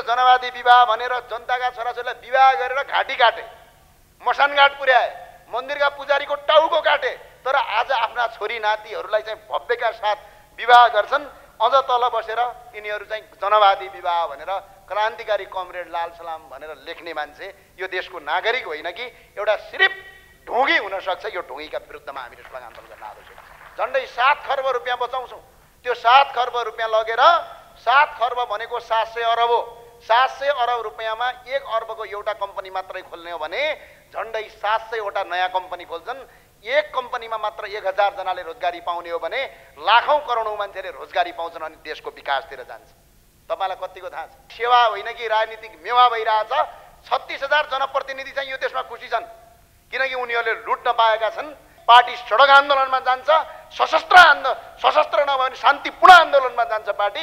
जनवादी विवाह भनेर जनताका छोराछोरीलाई विवाह गरेर घाँटी काटे, मसानघाट पुर्याए, मन्दिरका पुजारीको टाउको काटे। तर आज आफ्ना छोरी नातिहरूलाई चाहिँ भव्यका साथ विवाह गर्छन्। अझ तल बसेर यिनीहरू चाहिँ जनवादी विवाह भनेर क्रान्तिकारी कमरेड लाल सलाम भनेर लेख्ने मान्छे यो देशको नागरिक होइन कि एउटा सिर्फ ढोंगी हुन सक्छ। यो ढोंगीका विरुद्धमा हामीले स्लोगान गर्न आवश्यक छ। झन्डै 7 खर्ब रुपियाँ बचाउँछौँ। त्यो 7 खर्ब रुपियाँ लगेर 7 खर्ब भनेको 700 अरब हो। 700 अरब रुपियाँमा 1 अर्बको एउटा कम्पनी मात्रै खोल्ने हो भने झन्डै 700 वटा नयाँ कम्पनी खोल्छन्। एक कम्पनीमा मात्र 1000 जनाले रोजगारी पाउने हो भने लाखौं करोडौं मान्छेले रोजगारी पाउँछन् अनि देशको विकासतिर जान्छ। तपाईलाई कतिको थाहा छ? सेवा होइन कि राजनीतिक मेवा भइरहेछ। 36,000 जनप्रतिनिधि चाहिँ यो देशमा खुसी छन् किनकि उनीहरूले लुट्न पाएका छन्। पार्टी सडक आन्दोलनमा जान्छ, सशस्त्र नभए पनि शान्तिपूर्ण आन्दोलनमा जान्छ पार्टी।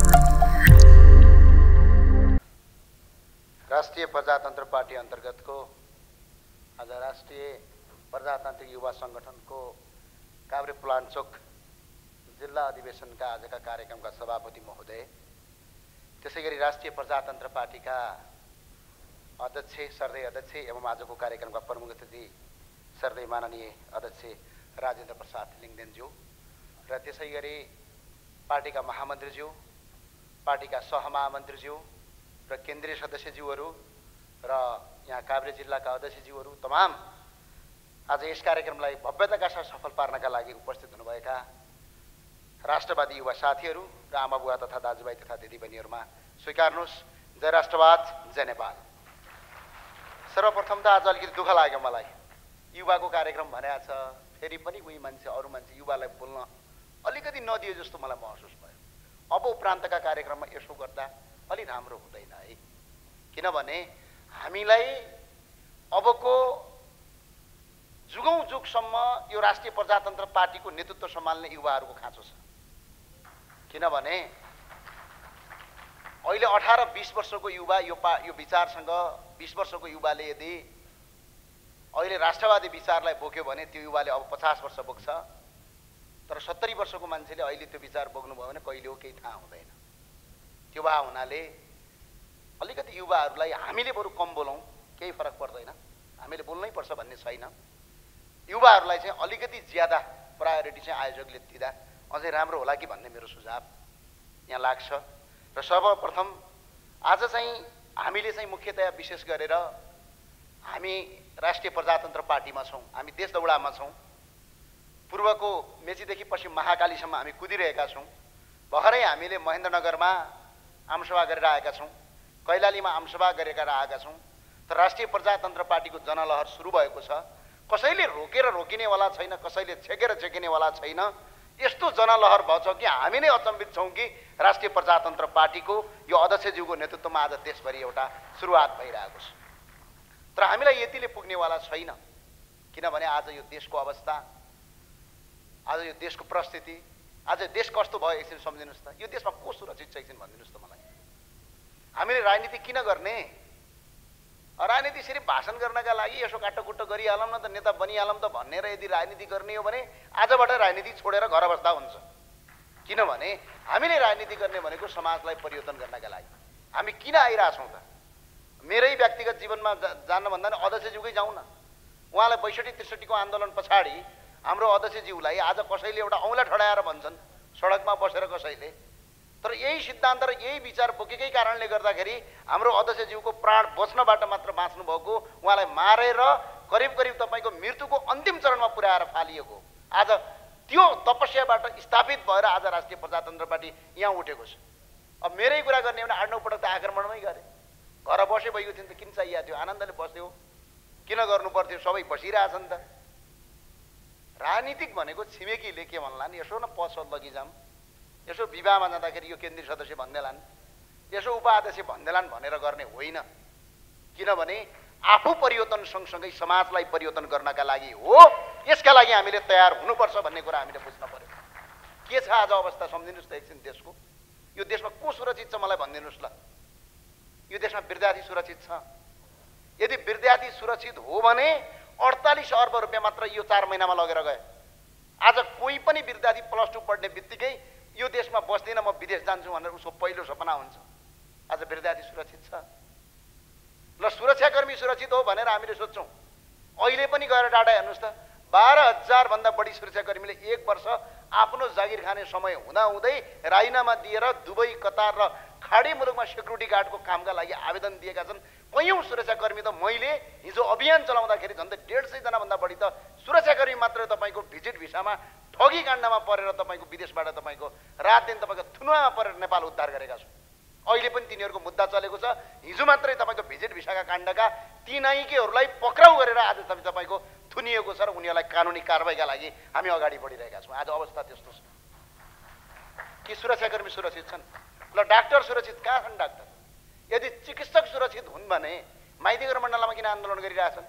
राष्ट्रिय प्रजातन्त्र पार्टी अन्तर्गतको आज राष्ट्रिय प्रजातान्त्रिक युवा संगठनको काभ्रे पुलाञ्चोक जिल्ला अधिवेशनका आजका कार्यक्रमका सभापति महोदय, त्यसैगरी राष्ट्रिय प्रजातन्त्र पार्टीका अध्यक्ष, सर्दै अध्यक्ष एवं आजको कार्यक्रमका प्रमुख अतिथि सर्दै माननीय अध्यक्ष राजेन्द्र प्रसाद लिङदेनज्यू र त्यसैगरी पार्टीका महामन्त्रीज्यू, पार्टीका सहमहामन्त्रीज्यू र केन्द्रीय सदस्यज्यूहरू र यहाँ काभ्रे जिल्लाका अध्यक्षज्यूहरू, तमाम आज यस कार्यक्रमलाई भव्यताका साथ सफल पार्नका लागि उपस्थित हुनुभएका राष्ट्रवादी युवा साथीहरू र आमाबुवा तथा दाजुभाइ तथा दिदीबहिनीहरूमा स्वीकार्नुहोस् जय राष्ट्रवाद, जय नेपाल। सर्वप्रथम त आज अलिकति दुःख लाग्यो मलाई। युवाको कार्यक्रम भनेको छ, फेरि पनि उही मान्छे अरू मान्छे युवालाई बोल्न अलिकति नदियो जस्तो मलाई महसुस भयो। अब उपरान्तका कार्यक्रममा यसो गर्दा अलि राम्रो हुँदैन है, किनभने हामीलाई अबको जुगौं जुगसम्म यो राष्ट्रिय प्रजातन्त्र पार्टीको नेतृत्व सम्हाल्ने युवाहरूको खाँचो छ। किनभने अहिले 18-20 वर्षको युवा यो विचारसँग 20 वर्षको युवाले यदि अहिले राष्ट्रवादी विचारलाई बोक्यो भने त्यो युवाले अब 50 वर्ष बोक्छ। तर 70 वर्षको मान्छेले अहिले त्यो विचार बोक्नुभयो भने कहिले हो केही थाहा हुँदैन। त्यो भए हुनाले अलिकति युवाहरूलाई हामीले बरु कम बोलौँ, केही फरक पर्दैन, हामीले बोल्नै पर्छ भन्ने छैन। युवाहरूलाई चाहिँ अलिकति ज्यादा प्रायोरिटी चाहिँ आयोजकले दिँदा अझै राम्रो होला कि भन्ने मेरो सुझाव यहाँ लाग्छ। र सर्वप्रथम आज चाहिँ हामीले चाहिँ मुख्यतया विशेष गरेर हामी राष्ट्रिय प्रजातन्त्र पार्टीमा छौँ, हामी देश दौडामा छौँ। पूर्वको मेचीदेखि पश्चिम महाकालीसम्म हामी कुदिरहेका छौँ। भर्खरै हामीले महेन्द्रनगरमा आमसभा गरेर आएका छौँ, कैलालीमा आमसभा गरेर आएका छौँ। तर राष्ट्रिय प्रजातन्त्र पार्टीको जनलहर सुरु भएको छ। कसैले रोकेर रोकिनेवाला छैन, कसैले छेकेर छेकिनेवाला छैन। यस्तो जनलहर भएछ कि हामी नै अचम्बित छौँ कि राष्ट्रिय प्रजातन्त्र पार्टीको यो अध्यक्षज्यूको नेतृत्वमा आज देशभरि एउटा सुरुवात भइरहेको छ। तर हामीलाई यतिले पुग्नेवाला छैन, किनभने आज यो देशको अवस्था, आज यो देशको परिस्थिति, आज देश कस्तो भयो एकछिन सम्झिनुहोस् त। यो देशमा को सुरक्षित छ एकछिन भनिदिनुहोस् त मलाई। हामीले राजनीति किन गर्ने? राजनीति सिर्फ भाषण गर्नका लागि यसो काटोकुटो गरिहालौँ न त, नेता बनिहालौँ त भनेर यदि राजनीति गर्ने हो भने आजबाट राजनीति छोडेर घर बस्दा हुन्छ। किनभने हामीले राजनीति गर्ने भनेको समाजलाई परिवर्तन गर्नका लागि। हामी किन आइरहेछौँ त? मेरै व्यक्तिगत जीवनमा जान्नुभन्दा नि अध्यक्षज्यूकै जाउँ न। उहाँलाई 62-63 को आन्दोलन पछाडि हाम्रो अध्यक्षज्यूलाई आज कसैले एउटा औँला ठडाएर भन्छन् सडकमा बसेर कसैले। तर यही सिद्धान्त र यही विचार बोकेकै कारणले गर्दाखेरि हाम्रो अध्यक्षज्यूको प्राण बच्नबाट मात्र बाँच्नु भएको, उहाँलाई मारेर करिब करिब तपाईँको मृत्युको अन्तिम चरणमा पुर्याएर फालिएको। आज त्यो तपस्याबाट स्थापित भएर आज राष्ट्रिय प्रजातन्त्र पार्टी यहाँ उठेको छ। अब मेरै कुरा गर्ने भने 8-9 पटक त आक्रमणमै गरे, घर बसे भएको थियो नि त, किन चाहिएको थियो? आनन्दले बस्थ्यो, किन गर्नु पर्थ्यो? सबै बसिरहेछन् त। राजनीतिक भनेको छिमेकीले के भन्लान्, यसो न पसल लगिजाम, यसो विवाहमा जाँदाखेरि यो केन्द्रीय सदस्य भन्दैलान्, यसो उपाध्यक्ष भन्दैलान् भनेर गर्ने होइन। किनभने आफू परिवर्तन सँगसँगै समाजलाई परिवर्तन गर्नका लागि हो। यसका लागि हामीले तयार हुनुपर्छ भन्ने कुरा हामीले बुझ्न पर्यो। के छ आज अवस्था सम्झिनुहोस् त एकछिन देशको। यो देशमा को सुरक्षित छ मलाई भनिदिनुहोस् ल। यो देशमा विद्यार्थी सुरक्षित छ? यदि विद्यार्थी सुरक्षित हो भने 48 अर्ब रुपियाँ मात्र यो 4 महिनामा लगेर गए। आज कोही पनि विद्यार्थी +2 पढ्ने बित्तिकै यो देशमा बस्दिनँ म विदेश जान्छु भनेर उसको पहिलो सपना हुन्छ। आज विद्यार्थी सुरक्षित छ? ल सुरक्षाकर्मी सुरक्षित हो भनेर हामीले सोध्छौँ। अहिले पनि गएर डाटा हेर्नुहोस् त, 12,000 भन्दा बढी सुरक्षाकर्मीले 1 वर्ष आफ्नो जागिर खाने समय हुँदाहुँदै राजीनामा दिएर दुबई, कतार र खाडी मुलुकमा सेक्युरिटी गार्डको कामका लागि आवेदन दिएका छन्। कयौँ सुरक्षाकर्मी त मैले हिजो अभियान चलाउँदाखेरि झन्डै 150 जना भन्दा बढी त सुरक्षाकर्मी मात्र तपाईँको भिजिट भिसामा ठगी काण्डमा परेर तपाईँको विदेशबाट तपाईँको रात दिन तपाईँको थुनुवामा परेर नेपाल उद्धार गरेका छौँ। अहिले पनि तिनीहरूको मुद्दा चलेको छ। हिजो मात्रै तपाईँको भिजिट भिसाका काण्डका तिनाइकेहरूलाई पक्राउ गरेर आज तपाईँको थुनिएको छ र उनीहरूलाई कानुनी कारबाहीका लागि हामी अगाडि बढिरहेका छौँ। आज अवस्था त्यस्तो छ कि सुरक्षाकर्मी सुरक्षित छन्? ल डाक्टर सुरक्षित कहाँ छन्? डाक्टर यदि चिकित्सक सुरक्षित हुन् भने माइतीघर मण्डलमा किन आन्दोलन गरिरहेछन्?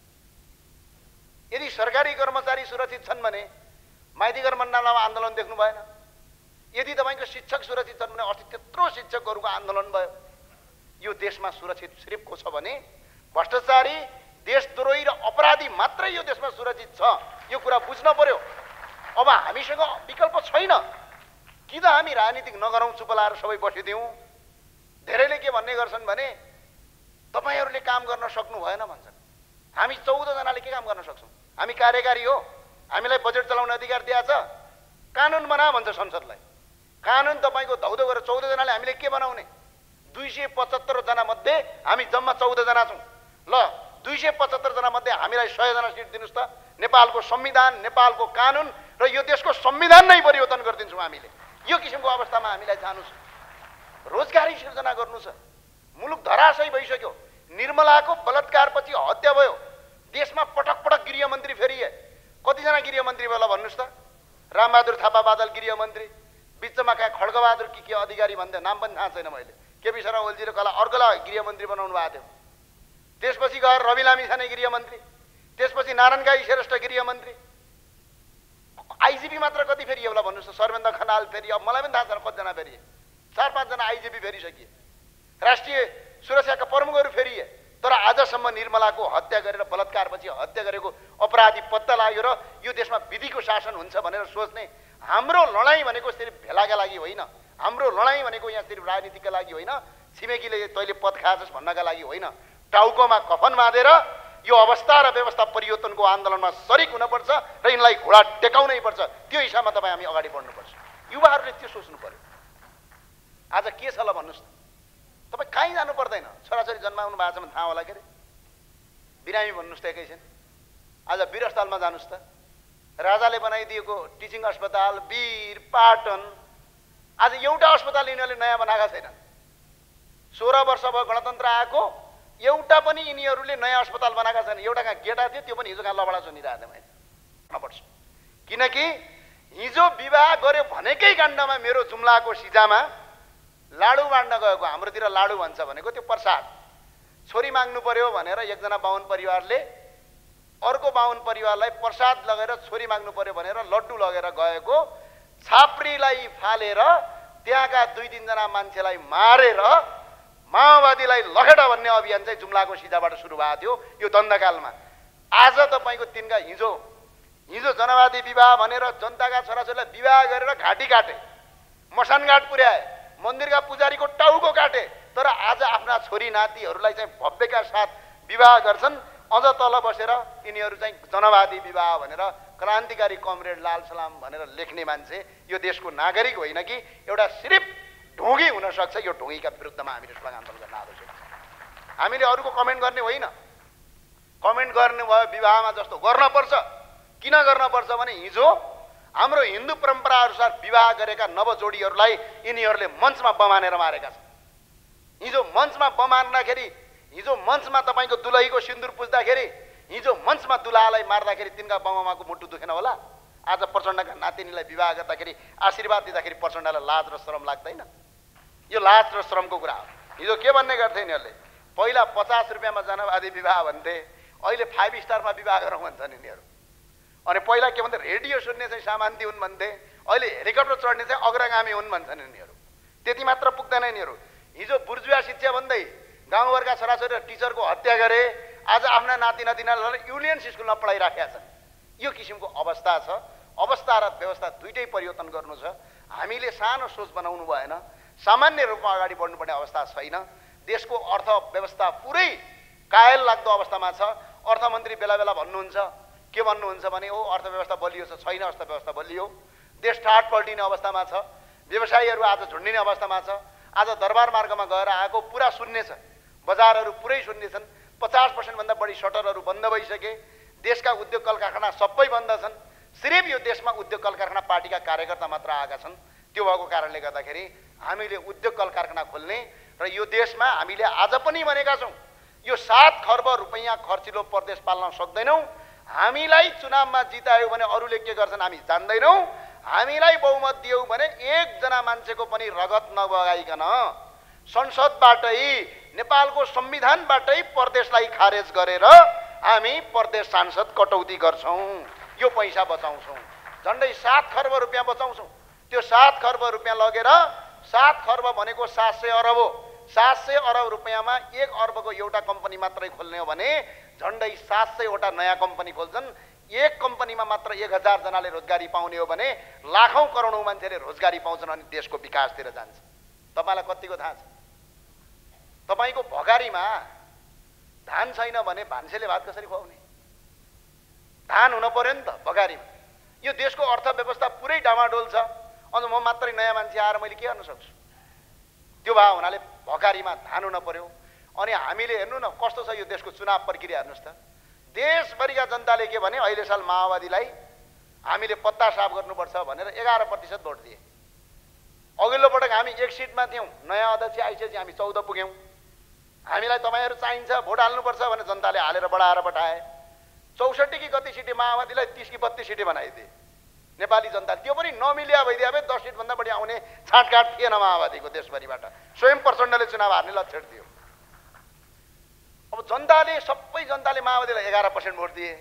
यदि सरकारी कर्मचारी सुरक्षित छन् भने माइतीघर मण्डलमा आन्दोलन देख्नु भएन? यदि तपाईँको शिक्षक सुरक्षित छन् भने अस्ति त्यत्रो शिक्षकहरूको आन्दोलन भयो। यो देशमा सुरक्षित सिर्फ को छ भने भ्रष्टाचारी, देशद्रोही र अपराधी मात्रै यो देशमा सुरक्षित छ। यो कुरा बुझ्न पर्यो। अब हामीसँग विकल्प छैन कि त हामी राजनीतिक नगरौँ, चुप लाएर सबै बसिदिउँ। धेरैले के भन्ने गर्छन् भने तपाईँहरूले काम गर्न सक्नु भएन भन्छन्। हामी 14 जनाले के काम गर्न सक्छौँ? हामी कार्यकारी हो, हामीलाई बजेट चलाउने अधिकार दिएको छ। कानुन बना भन्छ संसदलाई। कानुन तपाईँको धौधौ गरेर 14 जनाले हामीले के बनाउने? 275 जना मध्ये हामी जम्मा 14 जना छौँ। ल 275 जना मध्ये हामीलाई 100 जना सिट दिनुहोस् त। नेपालको संविधान, नेपालको कानुन र यो देशको संविधान नै परिवर्तन गरिदिन्छौँ हामीले। यो किसिमको अवस्थामा हामीलाई जानु छ। रोजगारी सिर्जना गर्नु छ। मुलुक धराशयी भइसक्यो। निर्मलाको बलात्कारपछि हत्या भयो। देशमा पटक पटक गृहमन्त्री फेरिए। कतिजना गृहमन्त्री भयो भन्नुहोस् त? रामबहादुर थापा बादल गृहमन्त्री, बिचमा कहाँ खड्गबहादुर के अधिकारी भन्दै नाम पनि थाहा छैन मैले, केपी शर्मा ओलीजीले कला अर्कोलाई गृहमन्त्री बनाउनु भएको थियो। त्यसपछि गएर रवि लामिछाने गृहमन्त्री, त्यसपछि नारायण गाई श्रेष्ठ गृहमन्त्री। आइजिपी मात्र कति फेरिए होला भन्नुहोस् त? सर्वेन्द्र खनाल फेरि, अब मलाई पनि थाहा छैन कतिजना फेरिए। 4-5 जना आइजिपी फेरिसकिए। राष्ट्रिय सुरक्षाका प्रमुखहरू फेरिए। तर आजसम्म निर्मलाको हत्या गरेर बलात्कारपछि हत्या गरेको अपराधी पत्ता लाग्यो र यो देशमा विधिको शासन हुन्छ भनेर सोच्ने। हाम्रो लडाइँ भनेको सिर्फ भेलाका लागि होइन। हाम्रो लडाइँ भनेको यहाँ सिर्फ राजनीतिका लागि होइन, छिमेकीले तैँले पद खाएछस् भन्नका लागि होइन। टाउकोमा कफन बाँधेर यो अवस्था र व्यवस्था परिवर्तनको आन्दोलनमा सरिक हुनुपर्छ र यिनलाई घोडा टेकाउनै पर्छ। त्यो हिसाबमा तपाईँ हामी अगाडि बढ्नुपर्छ। युवाहरूले त्यो सोच्नु पर्यो। आज के छ ल भन्नुहोस् त? तपाईँ कहीँ जानु पर्दैन। छोराछोरी जन्माउनु भएको छ भने थाहा होला के अरे? बिरामी भन्नुहोस् त एकैछिन। आज वीर अस्पतालमा जानुहोस् त। राजाले बनाइदिएको टिचिङ अस्पताल, वीर, पाटन, आज एउटा अस्पताल यिनीहरूले नयाँ बनाएका छैनन्। 16 वर्ष भयो गणतन्त्र आएको, एउटा पनि यिनीहरूले नयाँ अस्पताल बनाएका छैनन्। एउटा कहाँ गेटा थियो, त्यो पनि हिजो कहाँ लबडा सुनिरहेको थिएँ मैले। नपर्छ। किनकि हिजो विवाह गर्यो भनेकै काण्डमा मेरो जुम्लाको सिजामा लाडु बाँड्न गएको, हाम्रोतिर लाडु भन्छ भनेको त्यो प्रसाद, छोरी माग्नु पर्यो भनेर एकजना बाहुन परिवारले अर्को बाहुन परिवारलाई प्रसाद लगेर छोरी माग्नु पर्यो भनेर लड्डु लगेर गएको, छाप्रीलाई फालेर त्यहाँका 2-3 जना मान्छेलाई मारेर माओवादीलाई लखेटा भन्ने अभियान चाहिँ जुम्लाको सिजाबाट सुरु भएको थियो यो दण्डकालमा। आज तपाईँको तिनका हिजो जनवादी विवाह भनेर जनताका छोराछोरीलाई विवाह गरेर घाँटी काटे, मसानघाट पुर्याए, मन्दिरका पुजारीको टाउको काटे। तर आज आफ्ना छोरी नातिहरूलाई चाहिँ भव्यका साथ विवाह गर्छन्। अझ तल बसेर यिनीहरू चाहिँ जनवादी विवाह भनेर क्रान्तिकारी कमरेड लाल सलाम भनेर लेख्ने मान्छे यो देशको नागरिक होइन कि एउटा सिर्फ ढोंगी हुन सक्छ। यो ढोंगीका विरुद्धमा हामीले स्लोगान गर्न आवश्यक छ। हामीले अरूको कमेन्ट गर्ने होइन। कमेन्ट गर्ने भयो विवाहमा जस्तो गर्नुपर्छ। किन गर्नुपर्छ भने हिजो हाम्रो हिन्दू परम्परा अनुसार विवाह गरेका नवजोडीहरूलाई यिनीहरूले मञ्चमा बमानेर मारेका छन्। हिजो मञ्चमा बमार्दाखेरि, हिजो मञ्चमा तपाईँको दुलहीको सिन्दुर पुज्दाखेरि, हिजो मञ्चमा दुलालाई मार्दाखेरि तिनका बाउआमाको मुटु दुखेन होला? आज प्रचण्डका नातिनीलाई विवाह गर्दाखेरि आशीर्वाद दिँदाखेरि प्रचण्डलाई लाज र शरम लाग्दैन? यो लाज र शरमको कुरा हो। हिजो के भन्ने गर्थे यिनीहरूले? पहिला 50 रुपियाँमा जनवादी विवाह भन्थे, अहिले 5 स्टारमा विवाह गरौँ भन्छन् यिनीहरू। अनि पहिला के भन्थे? रेडियो सुन्ने चाहिँ सामान्ती हुन् भन्थे, अहिले हेलिकप्टर चढ्ने चाहिँ अग्रगामी हुन् भन्छन् यिनीहरू। त्यति मात्र पुग्दैन यिनीहरू। हिजो बुर्जुवा शिक्षा भन्दै गाउँघरका छोराछोरी र टिचरको हत्या गरे, आज आफ्ना नाति नातिनालाई युनियन स्कुलमा पढाइराखेका छन्। यो किसिमको अवस्था छ। अवस्था र व्यवस्था दुइटै परिवर्तन गर्नु छ। हामीले सानो सोच बनाउनु भएन। सामान्य रूपमा अगाडि बढ्नुपर्ने अवस्था छैन। देशको अर्थव्यवस्था पुरै कायल लाग्दो अवस्थामा छ। अर्थमन्त्री बेला बेला भन्नुहुन्छ, के भन्नुहुन्छ भने ओ अर्थव्यवस्था बलियो छ, छैन अर्थव्यवस्था बलियो। देश ठाट पल्टिने अवस्थामा छ। व्यवसायीहरू आज झुन्डिने अवस्थामा छ। आज दरबार मार्गमा गएर आएको पुरा शून्य छ। बजारहरू पुरै शून्य छन्। 50% भन्दा बढी सटरहरू बन्द भइसके। देशका उद्योग कल कारखाना सबै बन्द छन्। सिर्फ यो देशमा उद्योग कल कारखाना पार्टीका कार्यकर्ता मात्र आएका छन्। त्यो भएको कारणले गर्दाखेरि हामीले उद्योग कल कारखाना खोल्ने र यो देशमा हामीले आज पनि भनेका छौँ, यो 7 खर्ब रुपैयाँ खर्चिलो प्रदेश पाल्न सक्दैनौँ। हामीलाई चुनावमा जितायो भने अरूले के गर्छन् हामी जान्दैनौँ। हामीलाई बहुमत दियौ भने एकजना मान्छेको पनि रगत नबगाइकन संसदबाटै, नेपालको संविधानबाटै प्रदेशलाई खारेज गरेर हामी प्रदेश सांसद कटौती गर्छौँ। यो पैसा बचाउँछौँ। झन्डै 7 खर्ब रुपैयाँ बचाउँछौँ। त्यो 7 खर्ब रुपैयाँ लगेर 7 खर्ब भनेको 700 अरब हो। 700 अरब रुपैयाँमा 1 अर्बको एउटा कम्पनी मात्रै खोल्ने हो भने झन्डै 700 वटा नयाँ कम्पनी खोल्छन्। एक कम्पनीमा मात्र 1000 जनाले रोजगारी पाउने हो भने लाखौं करोडौं मान्छेले रोजगारी पाउँछन् अनि देशको विकासतिर जान्छ। तपाईलाई कतिको थाहा छ? तपाईको भगारीमा धान छैन भने भान्सेले भात कसरी खुवाउने? धान हुन पर्यो नि त भगारीमा। यो देशको अर्थव्यवस्था पुरै डामाडोल छ। अझ म मात्रै नयाँ मान्छे आएर मैले के गर्न सक्छु? त्यो भए हुनाले भगारीमा धान हुन पर्यो। अनि हामीले हेर्नु न कस्तो छ यो देशको चुनाव प्रक्रिया हेर्नुस् त। देशभरिका जनताले के भने अहिले साल माओवादीलाई हामीले पत्ता साफ गर्नुपर्छ भनेर 11% भोट दिए। अघिल्लो पटक हामी 1 सिटमा थियौँ, नयाँ अध्यक्ष आइसकेपछि हामी 14 पुग्यौँ। हामीलाई तपाईहरु चाहिन्छ भोट हाल्नुपर्छ भने जनताले हालेर बढाएर पठाए। 64 कि कति सिटी माओवादीलाई 30 कि 32 सिटी बनाइदिए नेपाली जनता। त्यो पनि नमिलिया भइदिए भए 10 सिट भन्दा बढी आउने छाटकाट थिएन माओवादीको देशभरिबाट। स्वयं प्रचण्डले चुनाव हार्ने लक्षण थियो। अब जनताले सबै जनताले माओवादीलाई 11% भोट दिए।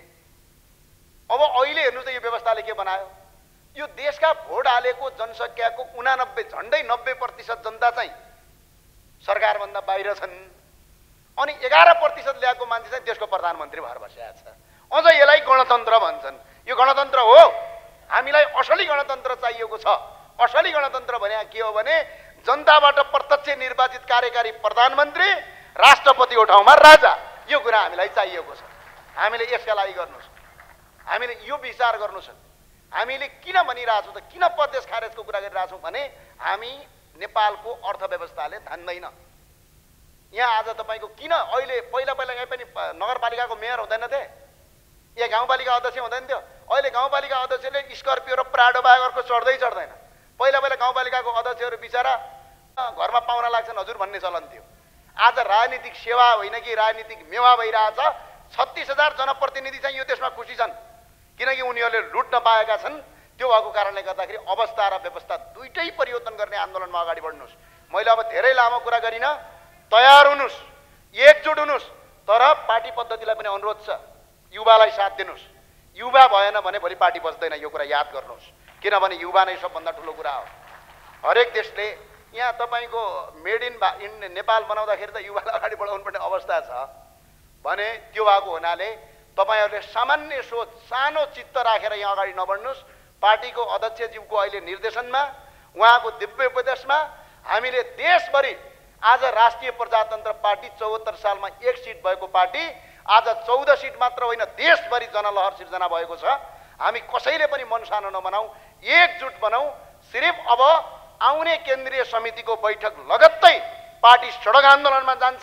अब अहिले हेर्नु त यो व्यवस्थाले के बनायो? यो देशका भोट हालेको जनसंख्याको 89 झन्डै 90% जनता चाहिँ सरकारभन्दा बाहिर छन्। अनि 11% ल्याएको मान्छे चाहिँ देशको प्रधानमन्त्री भएर बसेको छ। अझ यसलाई गणतन्त्र भन्छन्। यो गणतन्त्र हो? हामीलाई असली गणतन्त्र चाहिएको छ। असली गणतन्त्र भने के हो भने जनताबाट प्रत्यक्ष निर्वाचित कार्यकारी प्रधानमन्त्री, राष्ट्रपतिको ठाउँमा राजा। यो कुरा हामीलाई चाहिएको छ। हामीले यसका लागि गर्नुस्। हामीले यो विचार गर्नुस्। हामीले किन भनिरहेछौँ त, किन प्रदेश खारेजको कुरा गरिरहेछौँ भने हामी नेपालको अर्थव्यवस्थाले धान्दैन। यहाँ आज तपाईको किन अहिले पहिला यही पनि नगरपालिकाको मेयर हुँदैन थिए, या गाउँपालिका अध्यक्ष हुँदैन थियो। अहिले गाउँपालिका अध्यक्षले स्कर्पियो र प्राडो बाहेक अर्को चढ्दैन। पहिला गाउँपालिकाको अध्यक्षहरू बिचारा घरमा पाहुना लाग्छन् हजुर भन्ने चलन थियो। आज राजनीतिक सेवा होइन कि राजनीतिक मेवा भइरहेछ। 36,000 जनप्रतिनिधि चाहिँ यो देशमा खुसी छन् किनकि उनीहरूले लुट नपाएका छन्। त्यो भएको कारणले गर्दाखेरि अवस्था र व्यवस्था दुईटै परिवर्तन गर्ने आन्दोलनमा अगाडि बढ्नुस्। मैले अब धेरै लामो कुरा गरिन, तयार हुनुस्, एकजुट हुनुस्। तर पार्टी पद्धतिलाई पनि अनुरोध छ, युवालाई साथ दिनुस्। युवा भएन भने भोलि पार्टी बच्दैन। यो कुरा याद गर्नुस्, किनभने युवा नै सबभन्दा ठुलो कुरा हो। हरेक देशले यहाँ तपाईको मेड इन नेपाल बनाउँदाखेरि त युवालाई अगाडि बढाउनु पर्ने अवस्था छ भने त्यो भएको हुनाले तपाईहरुले सामान्य सोच, सानो चित्त राखेर यहाँ अगाडि नबढ्नुस्। पार्टीको अध्यक्षज्यूको अहिले निर्देशनमा, उहाँको दिव्य उपदेशमा हामीले देशभरि आज राष्ट्रिय प्रजातन्त्र पार्टी 74 सालमा 1 सिट भएको पार्टी आज 14 सिट मात्र होइन देशभरि जनलहर सिर्जना भएको छ। हामी कसैले पनि मन सानो नबनाऊ, एकजुट बनाऊ। सिर्फ अब आउने केन्द्रीय समितिको बैठक लगत्तै पार्टी सडक आन्दोलनमा जान्छ।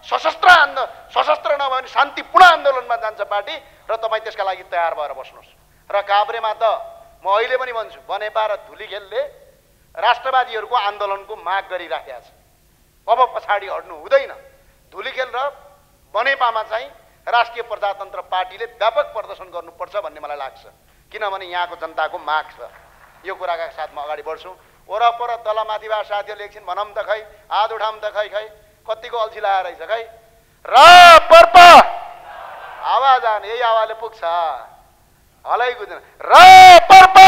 सशस्त्र नभए पनि शान्तिपूर्ण आन्दोलनमा जान्छ पार्टी र तपाईँ त्यसका लागि तयार भएर बस्नुहोस्। र काभ्रेमा त म अहिले पनि भन्छु, बनेपा र धुलीखेलले राष्ट्रवादीहरूको आन्दोलनको माग गरिराखेका छ। अब पछाडि हट्नु हुँदैन। धुलीखेल र बनेपामा चाहिँ राष्ट्रिय प्रजातन्त्र पार्टीले व्यापक प्रदर्शन गर्नुपर्छ भन्ने मलाई लाग्छ, किनभने यहाँको जनताको माग छ। यो कुराका साथ म अगाडि बढ्छु। वरपर तलमाथिबाट साथीहरूले एकछिन भनौँ त खै, हात उठाउँ त खै, कतिको अल्छी लाएर रहेछ खै। र पर्प आवाज आने, यही आवाजले पुग्छ। हलै बुझ्दैन। र पर्प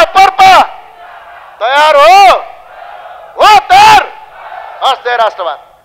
तयार हो तयार। हस्, जय राष्ट्रवाद।